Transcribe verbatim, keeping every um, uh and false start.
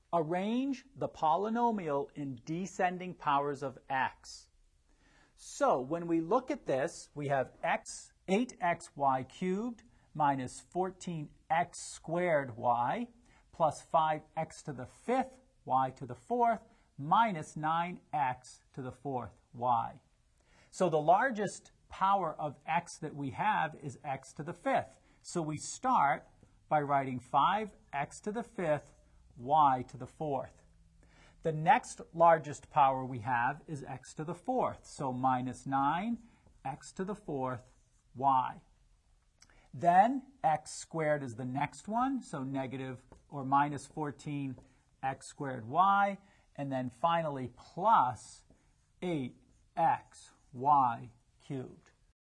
Arrange the polynomial in descending powers of x. So when we look at this, we have x, eight x y cubed minus fourteen x squared y plus five x to the fifth y to the fourth minus nine x to the fourth y. So the largest power of x that we have is x to the fifth. So we start by writing five x to the fifth y to the fourth. The next largest power we have is x to the fourth, so minus nine x to the fourth y. Then x squared is the next one, so negative or minus fourteen x squared y, and then finally plus eight x y cubed.